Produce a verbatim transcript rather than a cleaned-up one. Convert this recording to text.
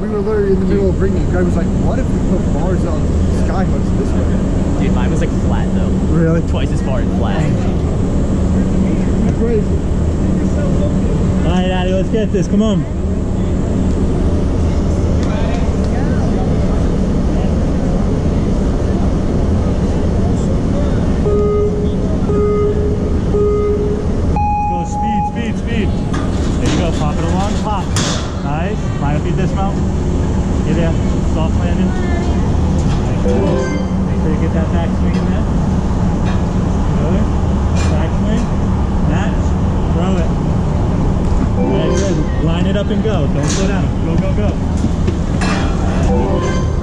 we were literally in the middle of ringing. Greg was like, what if we put bars on sky hooks this way? Dude, mine was like flat though. Really? Twice as far and flat. Crazy. Alright, Addy, let's get this. Come on. Pop it along, pop. Nice. Line up your dismount. Get in. Soft landing. Nice. Make sure you get that back swing in there. Good. Back swing. Match. Throw it. Very good. Line it up and go. Don't slow down. Go, go, go.